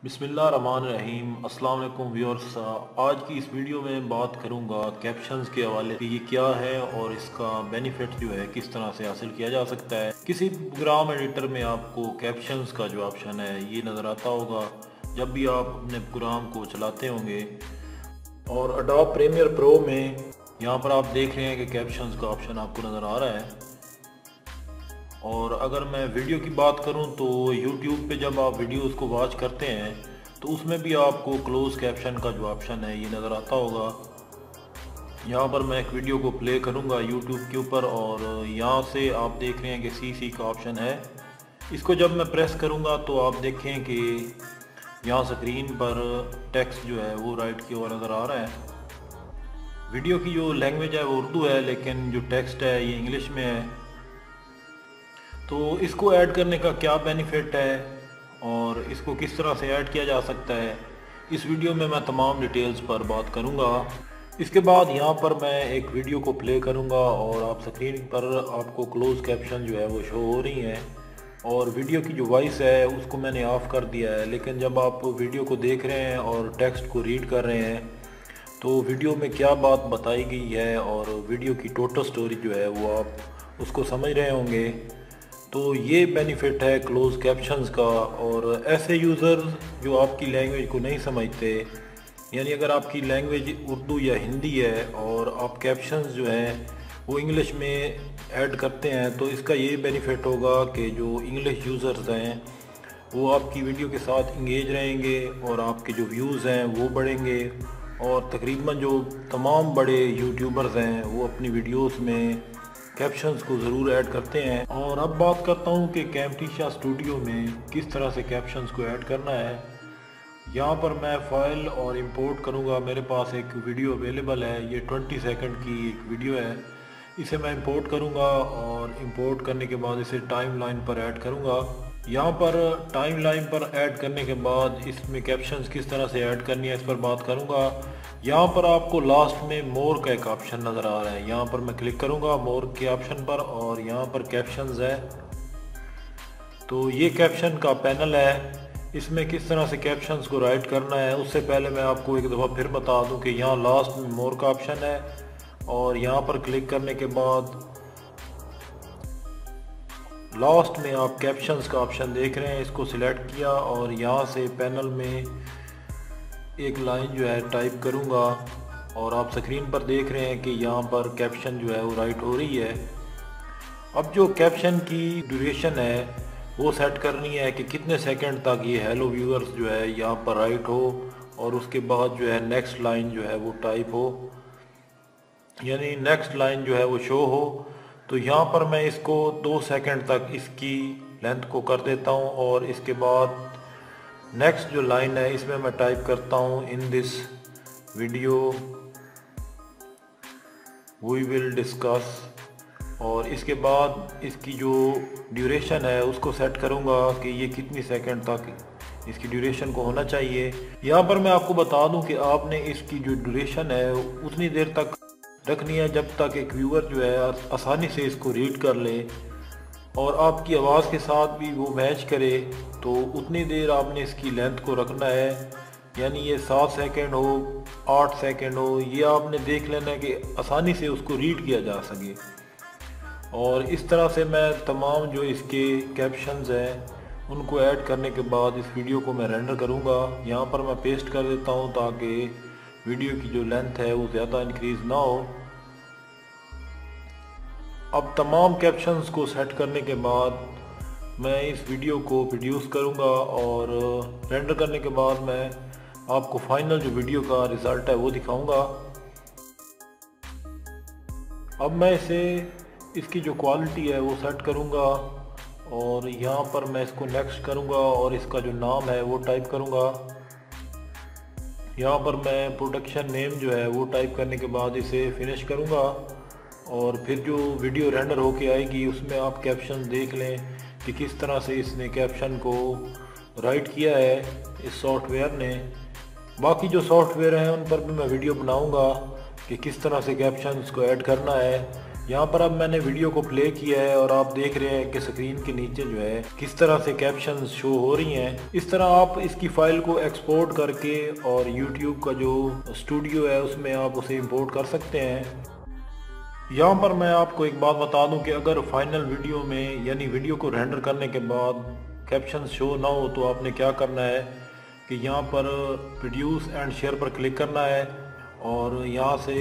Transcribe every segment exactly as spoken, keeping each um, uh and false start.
बिस्मिल्लाहिर्रहमानिर्रहीम। अस्सलाम वालेकुम व्यूअर्स। आज की इस वीडियो में बात करूंगा कैप्शंस के हवाले से, ये क्या है और इसका बेनिफिट जो है किस तरह से हासिल किया जा सकता है। किसी प्रोग्राम एडिटर में आपको कैप्शंस का जो ऑप्शन है ये नज़र आता होगा जब भी आप अपने प्रोग्राम को चलाते होंगे। और एडोब प्रीमियर प्रो में यहाँ पर आप देख रहे हैं कि कैप्शंस का ऑप्शन आपको नज़र आ रहा है। और अगर मैं वीडियो की बात करूं तो यूट्यूब पे जब आप वीडियोस को वॉच करते हैं तो उसमें भी आपको क्लोज कैप्शन का जो ऑप्शन है ये नज़र आता होगा। यहाँ पर मैं एक वीडियो को प्ले करूँगा यूट्यूब के ऊपर और यहाँ से आप देख रहे हैं कि सी सी का ऑप्शन है। इसको जब मैं प्रेस करूँगा तो आप देखें कि यहाँ स्क्रीन पर टेक्स्ट जो है वो राइट की ओर नज़र आ रहा है। वीडियो की जो लैंग्वेज है वो उर्दू है, लेकिन जो टेक्स्ट है ये इंग्लिश में है। तो इसको ऐड करने का क्या बेनिफिट है और इसको किस तरह से ऐड किया जा सकता है, इस वीडियो में मैं तमाम डिटेल्स पर बात करूंगा। इसके बाद यहाँ पर मैं एक वीडियो को प्ले करूंगा और आप स्क्रीन पर आपको क्लोज कैप्शन जो है वो शो हो रही हैं और वीडियो की जो वॉइस है उसको मैंने ऑफ़ कर दिया है। लेकिन जब आप वीडियो को देख रहे हैं और टेक्स्ट को रीड कर रहे हैं तो वीडियो में क्या बात बताई गई है और वीडियो की टोटल स्टोरी जो है वो आप उसको समझ रहे होंगे। तो ये बेनिफिट है क्लोज कैप्शंस का। और ऐसे यूज़र जो आपकी लैंग्वेज को नहीं समझते, यानी अगर आपकी लैंग्वेज उर्दू या हिंदी है और आप कैप्शंस जो हैं वो इंग्लिश में ऐड करते हैं, तो इसका ये बेनिफिट होगा कि जो इंग्लिश यूज़र्स हैं वो आपकी वीडियो के साथ इंगेज रहेंगे और आपके जो व्यूज़ हैं वो बढ़ेंगे। और तकरीबन जो तमाम बड़े यूट्यूबर्स हैं वो अपनी वीडियोस में कैप्शंस को ज़रूर ऐड करते हैं। और अब बात करता हूँ कि कैमटीशा स्टूडियो में किस तरह से कैप्शंस को ऐड करना है। यहाँ पर मैं फ़ाइल और इंपोर्ट करूँगा। मेरे पास एक वीडियो अवेलेबल है, ये बीस सेकंड की एक वीडियो है। इसे मैं इंपोर्ट करूँगा और इंपोर्ट करने के बाद इसे टाइमलाइन पर ऐड करूँगा। यहाँ पर टाइमलाइन पर ऐड करने के बाद इसमें कैप्शंस किस तरह से ऐड करनी है इस पर बात करूँगा। यहाँ पर आपको लास्ट में मोर का एक ऑप्शन नज़र आ रहा है, यहाँ पर मैं क्लिक करूँगा मोर के ऑप्शन पर और यहाँ पर कैप्शंस है। तो ये कैप्शन का पैनल है, इसमें किस तरह से कैप्शंस को राइट करना है। उससे पहले मैं आपको एक दफ़ा फिर बता दूं कि यहाँ लास्ट में मोर का ऑप्शन है और यहाँ पर क्लिक करने के बाद लास्ट में आप कैप्शंस का ऑप्शन देख रहे हैं, इसको सिलेक्ट किया और यहाँ से पैनल में एक लाइन जो है टाइप करूँगा और आप स्क्रीन पर देख रहे हैं कि यहाँ पर कैप्शन जो है वो राइट हो रही है। अब जो कैप्शन की ड्यूरेशन है वो सेट करनी है कि कितने सेकंड तक ये हेलो व्यूअर्स जो है यहाँ पर राइट हो और उसके बाद जो है नेक्स्ट लाइन जो है वो टाइप हो, यानी नेक्स्ट लाइन जो है वो शो हो। तो यहाँ पर मैं इसको दो सेकंड तक इसकी लेंथ को कर देता हूँ और इसके बाद नेक्स्ट जो लाइन है इसमें मैं टाइप करता हूँ in this video we will discuss, और इसके बाद इसकी जो ड्यूरेशन है उसको सेट करूँगा कि ये कितनी सेकंड तक इसकी ड्यूरेशन को होना चाहिए। यहाँ पर मैं आपको बता दूँ कि आपने इसकी जो ड्यूरेशन है उतनी देर तक रखनी है जब तक एक व्यूअर जो है आसानी से इसको रीड कर ले और आपकी आवाज़ के साथ भी वो मैच करे। तो उतनी देर आपने इसकी लेंथ को रखना है, यानी ये सात सेकंड हो आठ सेकंड हो, ये आपने देख लेना है कि आसानी से उसको रीड किया जा सके। और इस तरह से मैं तमाम जो इसके कैप्शंस हैं उनको ऐड करने के बाद इस वीडियो को मैं रेंडर करूँगा। यहाँ पर मैं पेस्ट कर देता हूँ ताकि वीडियो की जो लेंथ है वो ज़्यादा इंक्रीज़ ना हो। अब तमाम कैप्शंस को सेट करने के बाद मैं इस वीडियो को प्रोड्यूस करूँगा और रेंडर करने के बाद मैं आपको फाइनल जो वीडियो का रिज़ल्ट है वो दिखाऊँगा। अब मैं इसे इसकी जो क्वालिटी है वो सेट करूँगा और यहाँ पर मैं इसको नेक्स्ट करूँगा और इसका जो नाम है वो टाइप करूँगा। यहाँ पर मैं प्रोडक्शन नेम जो है वो टाइप करने के बाद इसे फिनिश करूँगा और फिर जो वीडियो रेंडर होके आएगी उसमें आप कैप्शन देख लें कि किस तरह से इसने कैप्शन को राइट किया है इस सॉफ्टवेयर ने। बाकी जो सॉफ्टवेयर हैं उन पर भी मैं वीडियो बनाऊंगा कि किस तरह से कैप्शंस को ऐड करना है। यहाँ पर अब मैंने वीडियो को प्ले किया है और आप देख रहे हैं कि स्क्रीन के नीचे जो है किस तरह से कैप्शंस शो हो रही हैं। इस तरह आप इसकी फाइल को एक्सपोर्ट करके और यूट्यूब का जो स्टूडियो है उसमें आप उसे इंपोर्ट कर सकते हैं। यहाँ पर मैं आपको एक बात बता दूं कि अगर फाइनल वीडियो में यानी वीडियो को रेंडर करने के बाद कैप्शन शो ना हो तो आपने क्या करना है कि यहाँ पर प्रोड्यूस एंड शेयर पर क्लिक करना है और यहाँ से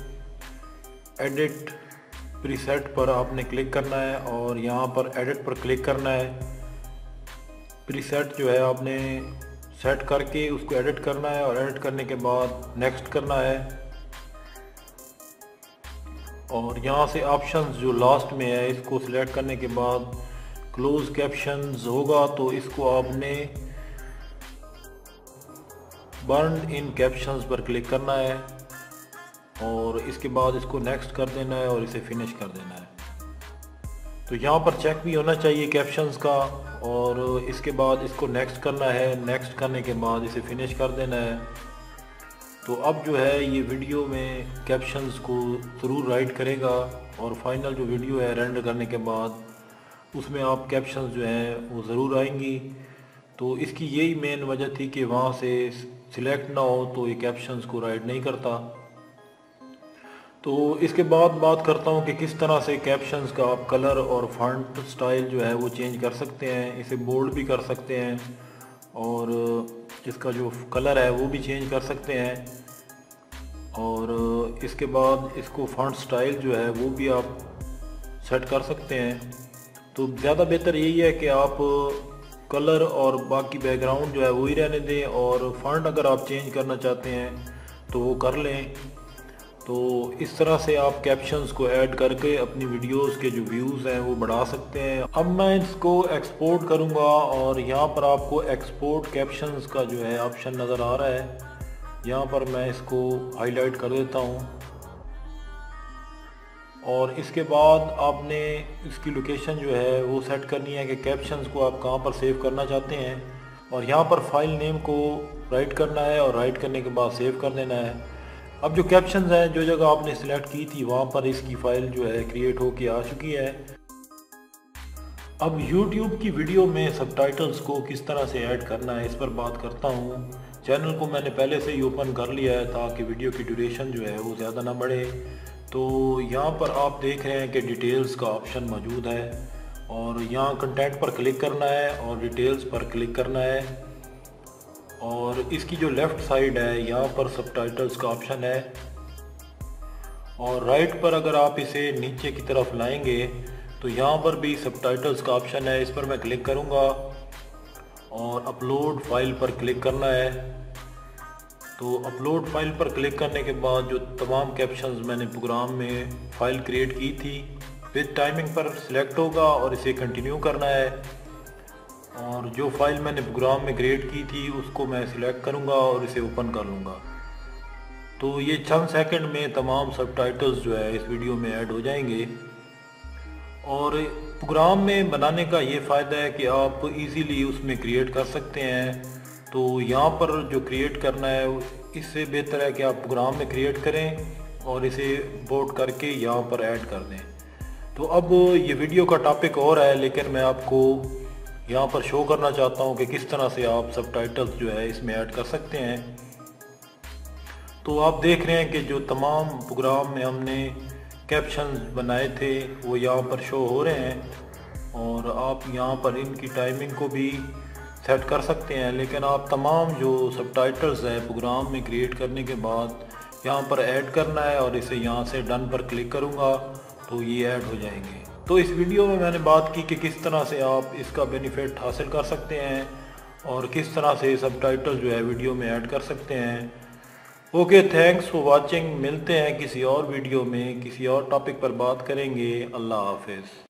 एडिट प्रीसेट पर आपने क्लिक करना है और यहाँ पर एडिट पर क्लिक करना है। प्रीसेट जो है आपने सेट करके उसको एडिट करना है और एडिट करने के बाद नेक्स्ट करना है और यहाँ से ऑप्शंस जो लास्ट में है इसको सिलेक्ट करने के बाद क्लोज कैप्शंस होगा तो इसको आपने बर्न इन कैप्शंस पर क्लिक करना है और इसके बाद इसको नेक्स्ट कर देना है और इसे फिनिश कर देना है। तो यहाँ पर चेक भी होना चाहिए कैप्शंस का और इसके बाद इसको नेक्स्ट करना है। नेक्स्ट करने के बाद इसे फिनिश कर देना है। तो अब जो है ये वीडियो में कैप्शंस को ज़रूर राइट करेगा और फाइनल जो वीडियो है रेंडर करने के बाद उसमें आप कैप्शंस जो हैं वो ज़रूर आएंगी। तो इसकी यही मेन वजह थी कि वहाँ से सिलेक्ट ना हो तो ये कैप्शंस को राइट नहीं करता। तो इसके बाद बात करता हूँ कि किस तरह से कैप्शंस का आप कलर और फॉन्ट स्टाइल जो है वो चेंज कर सकते हैं। इसे बोल्ड भी कर सकते हैं और इसका जो कलर है वो भी चेंज कर सकते हैं और इसके बाद इसको फॉन्ट स्टाइल जो है वो भी आप सेट कर सकते हैं। तो ज़्यादा बेहतर यही है कि आप कलर और बाकी बैकग्राउंड जो है वही रहने दें और फॉन्ट अगर आप चेंज करना चाहते हैं तो वो कर लें। तो इस तरह से आप कैप्शंस को ऐड करके अपनी वीडियोस के जो व्यूज़ हैं वो बढ़ा सकते हैं। अब मैं इसको एक्सपोर्ट करूंगा और यहाँ पर आपको एक्सपोर्ट कैप्शंस का जो है ऑप्शन नज़र आ रहा है। यहाँ पर मैं इसको हाईलाइट कर देता हूँ और इसके बाद आपने इसकी लोकेशन जो है वो सेट करनी है कि कैप्शंस को आप कहाँ पर सेव करना चाहते हैं और यहाँ पर फाइल नेम को राइट करना है और राइट करने के बाद सेव कर देना है। अब जो कैप्शंस हैं जो जगह आपने सिलेक्ट की थी वहाँ पर इसकी फ़ाइल जो है क्रिएट होके आ चुकी है। अब YouTube की वीडियो में सबटाइटल्स को किस तरह से ऐड करना है इस पर बात करता हूँ। चैनल को मैंने पहले से ही ओपन कर लिया है ताकि वीडियो की ड्यूरेशन जो है वो ज़्यादा ना बढ़े। तो यहाँ पर आप देख रहे हैं कि डिटेल्स का ऑप्शन मौजूद है और यहाँ कंटेंट पर क्लिक करना है और डिटेल्स पर क्लिक करना है और इसकी जो लेफ़्ट साइड है यहाँ पर सबटाइटल्स का ऑप्शन है और राइट पर अगर आप इसे नीचे की तरफ लाएंगे तो यहाँ पर भी सबटाइटल्स का ऑप्शन है। इस पर मैं क्लिक करूँगा और अपलोड फाइल पर क्लिक करना है। तो अपलोड फाइल पर क्लिक करने के बाद जो तमाम कैप्शंस मैंने प्रोग्राम में फ़ाइल क्रिएट की थी विद टाइमिंग पर सिलेक्ट होगा और इसे कंटिन्यू करना है और जो फाइल मैंने प्रोग्राम में क्रिएट की थी उसको मैं सिलेक्ट करूंगा और इसे ओपन कर लूँगा। तो ये चंद सेकंड में तमाम सबटाइटल्स जो है इस वीडियो में ऐड हो जाएंगे और प्रोग्राम में बनाने का ये फ़ायदा है कि आप इजीली उसमें क्रिएट कर सकते हैं। तो यहाँ पर जो क्रिएट करना है इससे बेहतर है कि आप प्रोग्राम में क्रिएट करें और इसे इंपोर्ट करके यहाँ पर ऐड कर दें। तो अब ये वीडियो का टॉपिक और है लेकिन मैं आपको यहाँ पर शो करना चाहता हूँ कि किस तरह से आप सबटाइटल्स जो है इसमें ऐड कर सकते हैं। तो आप देख रहे हैं कि जो तमाम प्रोग्राम में हमने कैप्शंस बनाए थे वो यहाँ पर शो हो रहे हैं और आप यहाँ पर इनकी टाइमिंग को भी सेट कर सकते हैं। लेकिन आप तमाम जो सबटाइटल्स है प्रोग्राम में क्रिएट करने के बाद यहाँ पर ऐड करना है और इसे यहाँ से डन पर क्लिक करूँगा तो ये ऐड हो जाएंगे। तो इस वीडियो में मैंने बात की कि किस तरह से आप इसका बेनिफिट हासिल कर सकते हैं और किस तरह से सबटाइटल जो है वीडियो में ऐड कर सकते हैं। Okay, thanks for watching. मिलते हैं किसी और वीडियो में, किसी और टॉपिक पर बात करेंगे। अल्लाह हाफिज़।